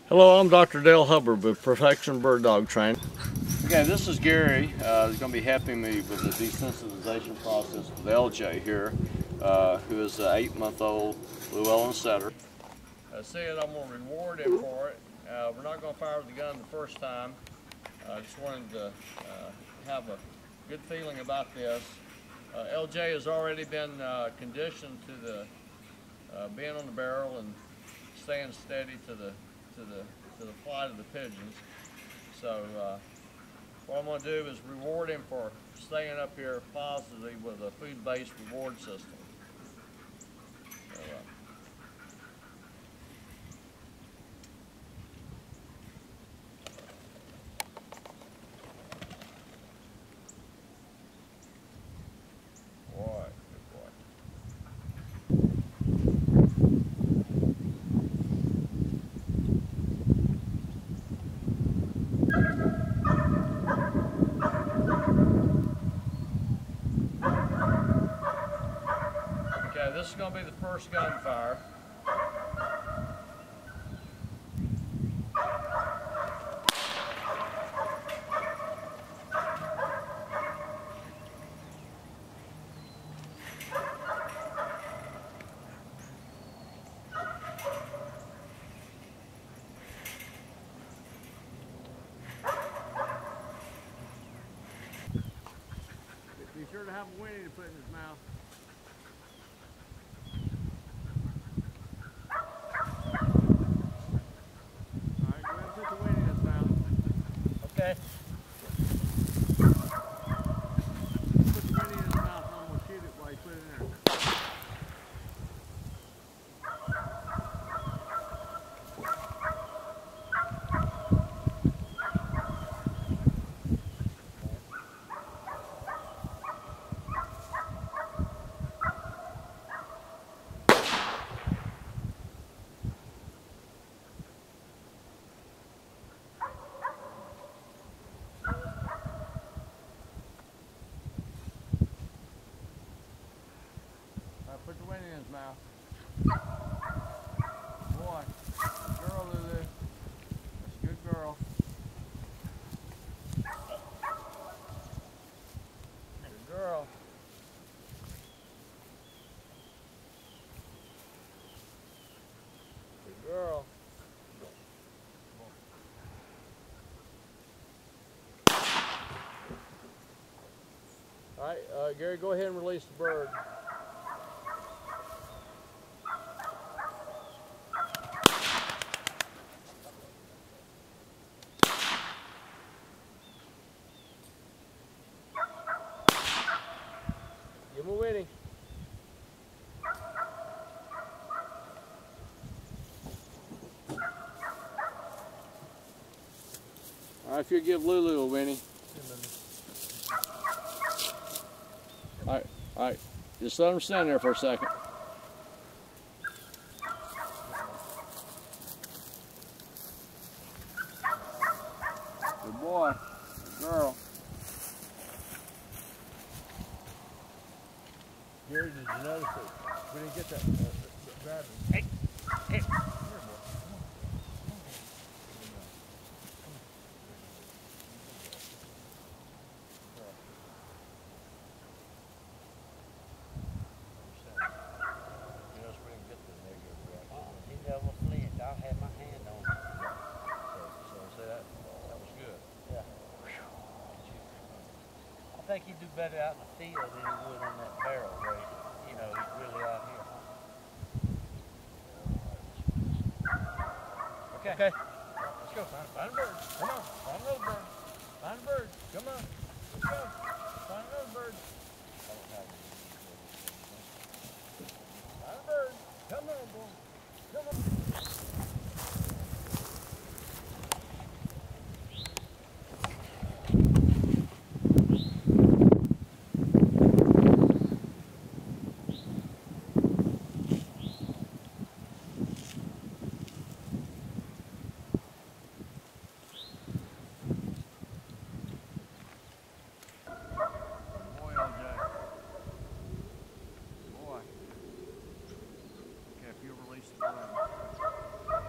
Hello, I'm Dr. Dale Hubbard with Perfection Bird Dog Training. Okay, this is Gary. He's going to be helping me with the desensitization process with LJ here, who is an 8-month-old Llewellyn setter. I said I'm going to reward him for it. We're not going to fire the gun the first time. I just wanted to have a good feeling about this. LJ has already been conditioned to the being on the barrel and staying steady to the flight of the pigeons. So what I'm going to do is reward him for staying up here positively with a food-based reward system. So, boy, good boy. Okay, this is going to be the first gunfire. Be sure to have a Winnie to put in his mouth. Alright, go ahead and put the Winnie in his mouth. Okay. Put the Winnie in his mouth and I'm going to shoot it while you put it in there. Put the Winnie in his mouth. Boy, good girl, Lulu. That's a good girl. Good girl. Good girl. All right, Gary, go ahead and release the bird. Give him a Winnie. All right, if you give Lulu a Winnie. All right, just let him stand there for a second. Good boy, good girl. Gary, did you notice that we didn't get that battery? Hey, hey. Come here, boy. He never flinched. I had my hand on him. So that was good. Yeah. I think he'd do better out in the field than he would in that barrel where, you know, he's really out here. Okay. Okay. Let's go. Find a bird. Come on. Find another bird. Find a bird. Come on. Let's go. Find another bird. Find a bird. Come on, boy. Come on. Boy, LJ. Boy. Okay, if you'll release the bird.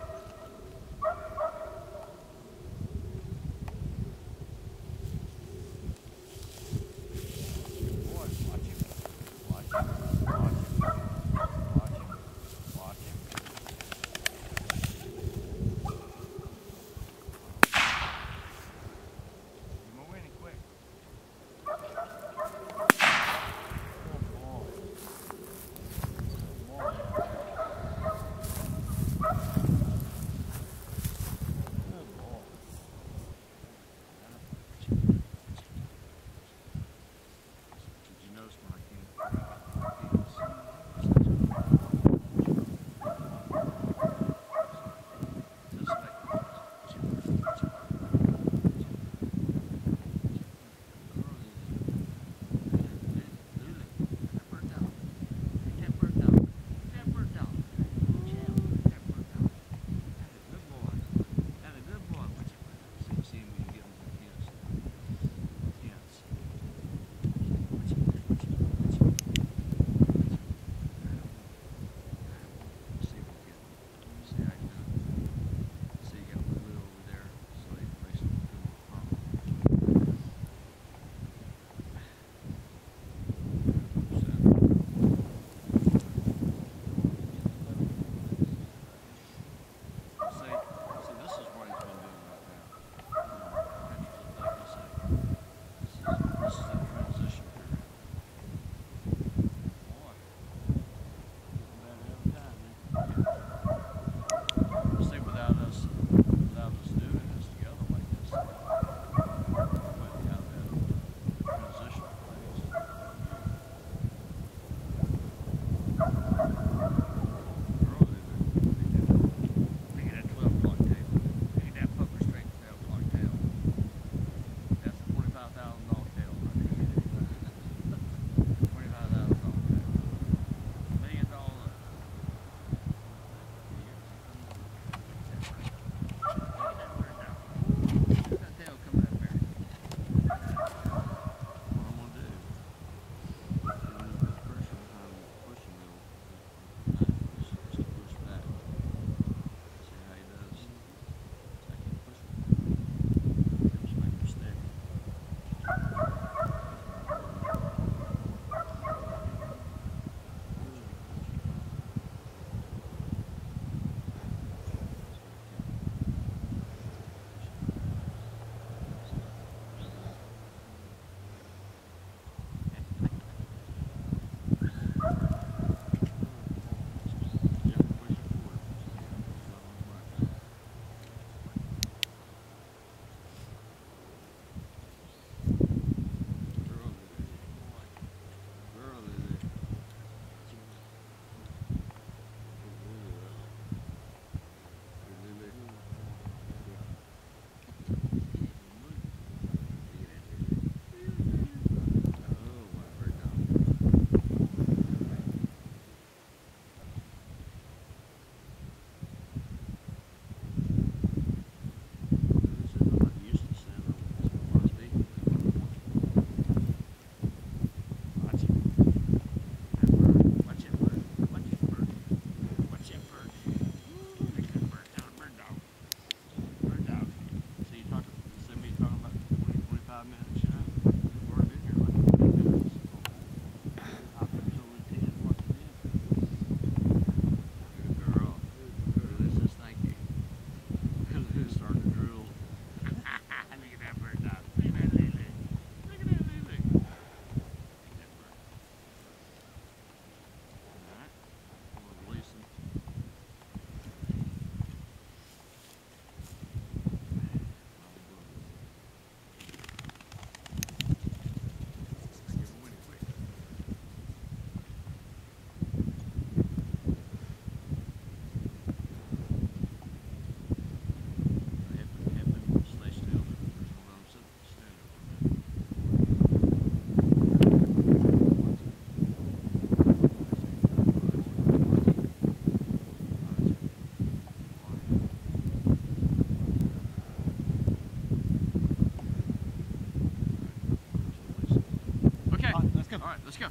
All right, let's go.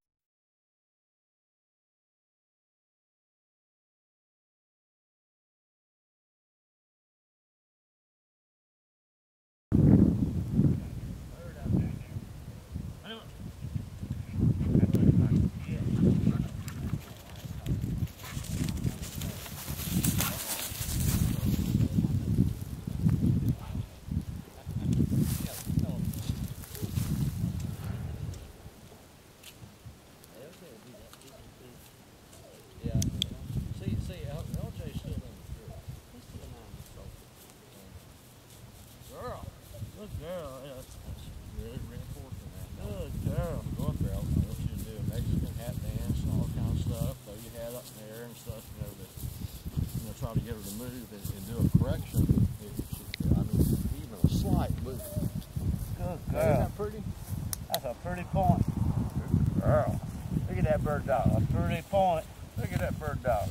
Try to get her to move and do a correction. I mean, even a slight move. Good Isn't girl. that pretty? That's a pretty point. Good girl. Look at that bird dog. A pretty point. Look at that bird dog.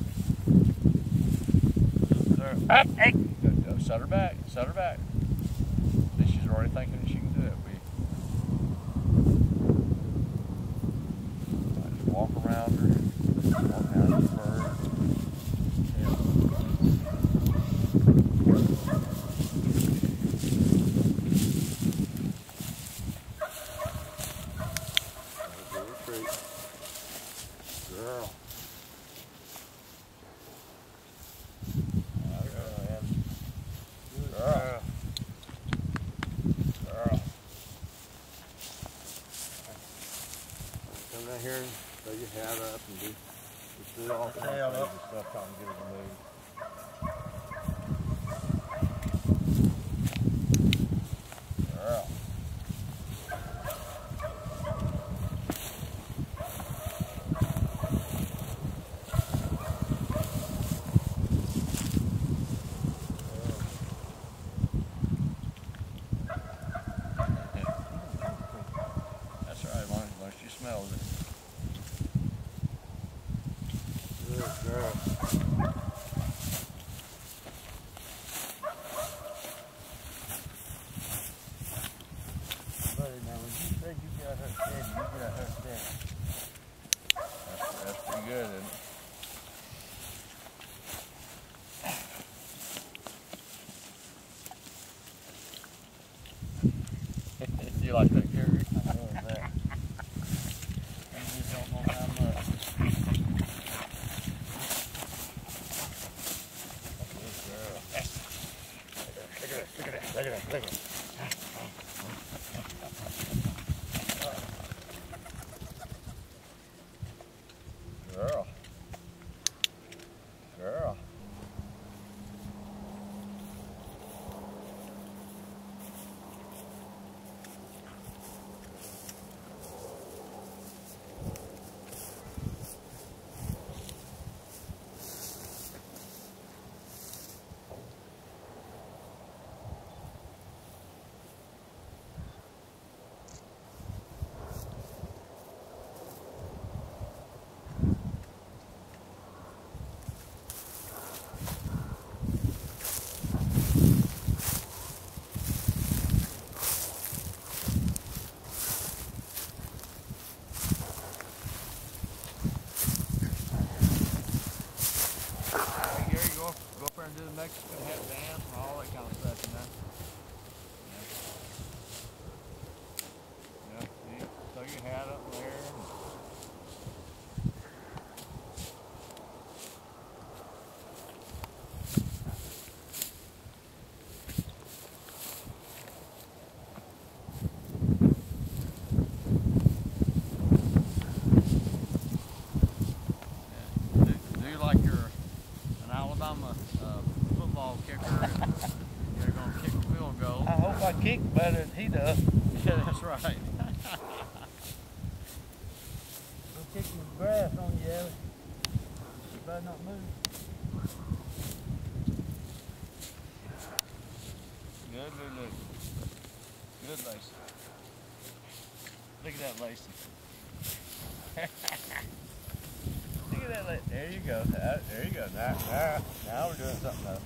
Good girl. Up, hey. Good, go. Set her back. Set her back. See, she's already thinking she can do it. Just walk around her. Walk down the bird. Girl. Girl. Girl. Come down here and throw your hat up and just do all kinds of things and stuff, trying to get her to move. Girl. That's right, once she smells it. Good girl. Buddy, now when you said you got her steady, you got her steady. That's pretty good, isn't it? You like that, Gary? I love that. You just don't know how much. Good girl. Look at that, look at that, look at that, look at that. Girl. Girl. Go up there and do the Mexican hat dance and all that kind of stuff, you know. Yeah, see, throw your hat up there. Do you like your Alabama football kicker? They're going to kick the field goal. I hope I kick better than he does. Yeah, that's right. I'm kicking the grass on you, Ellie. You better not move. Good, good, good. Good, Lacey. Look at that, Lacey. Look at that, there you go. There you go. Now we're doing something else.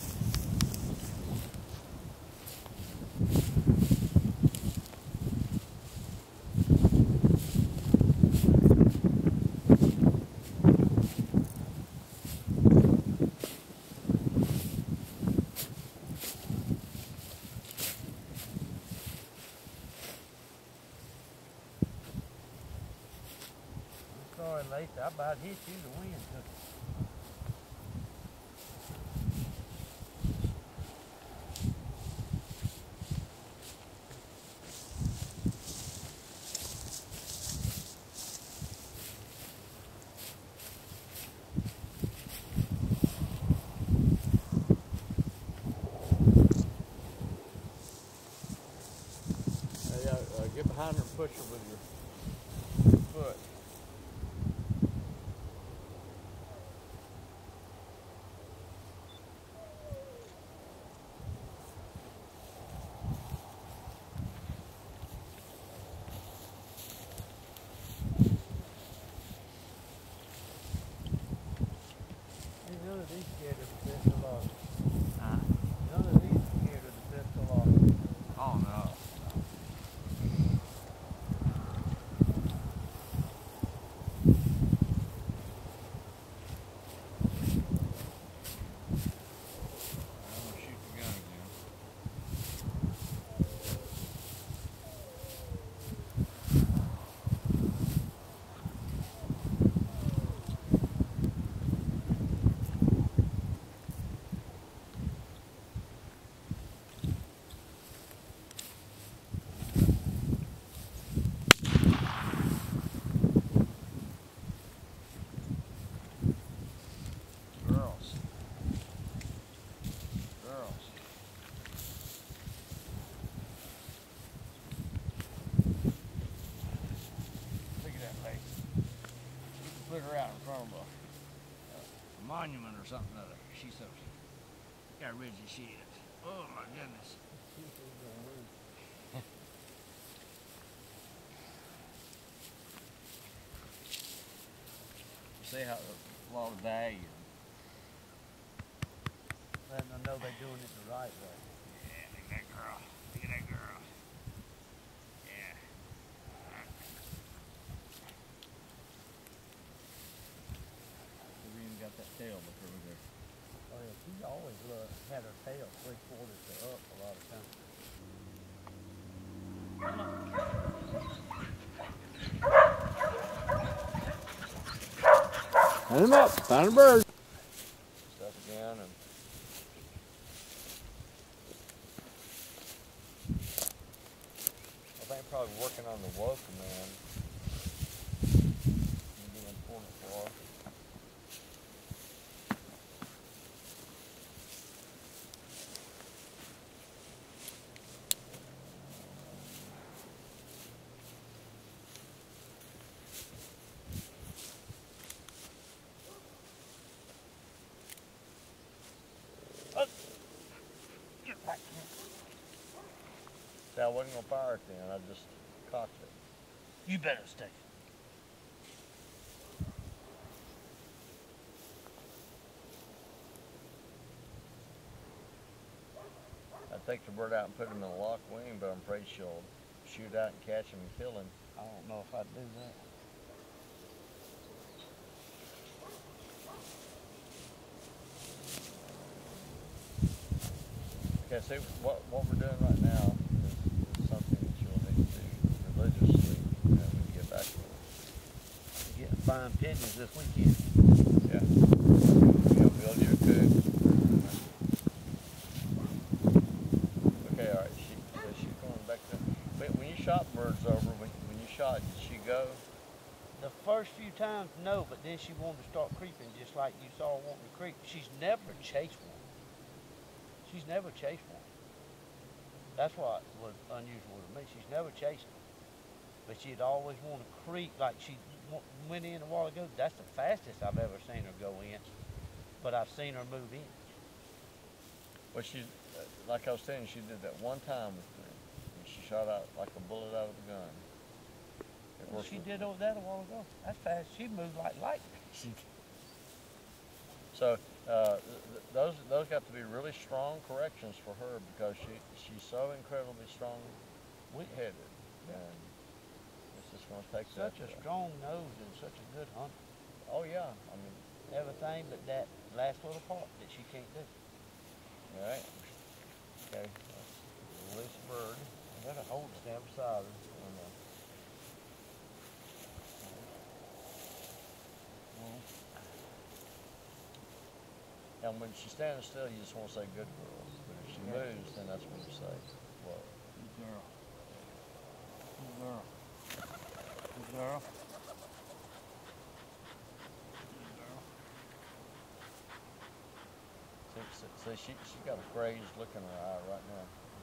Chase, I about hit you, the wind took it. Get behind her and push her with your foot. None of these scared of the pistol off. Huh? None of these scared of the pistol off. Oh no. I'm gonna shoot the gun again. Girls. Girls. Look at that face. You can put her out in front of a monument or something other. She's so how rigid she is. Oh my goodness. See how a lot of value. Letting them know they're doing it the right way. Yeah, look at that girl. Look at that girl. Yeah. We even got that tail look over there. Oh yeah, she's always had her tail 3/4 to up a lot of times. Line him up, find a bird. Stuff again and I think probably working on the woe command would be important for her. See, I wasn't gonna fire it then, I just cocked it. You better stay. I'd take the bird out and put him in a locked wing, but I'm afraid she'll shoot out and catch him and kill him. I don't know if I'd do that. Okay, see, what we're doing right now is something that you'll need to do religiously when you get back to it. Getting fine pigeons this weekend. Yeah. You'll build your coop. Okay, all right. She's going back to. But when you shot birds over, when you shot, did she go? The first few times, no, but then she wanted to start creeping, just like you saw her wanting to creep. She's never chased one. She's never chased one. That's what was unusual to me. She's never chased them. But she'd always want to creep, like she went in a while ago. That's the fastest I've ever seen her go in. But I've seen her move in. Well, she, like I was saying, she did that one time with me. And she shot out like a bullet out of a gun. Well, she did over that a while ago. That's fast. She moved like lightning. So those got to be really strong corrections for her because she's so incredibly strong, weak-headed, and it's just going to take Such a strong nose and such a good hunter. Oh yeah, I mean Everything but that last little part that she can't do. all right. Okay, Release the bird. I gotta hold it. Stand beside her. And when she's standing still, you just want to say good girl. But if she moves, then that's when you say whoa. Good girl. Good girl. Good girl. Good girl. See, she got a crazed look in her eye right now.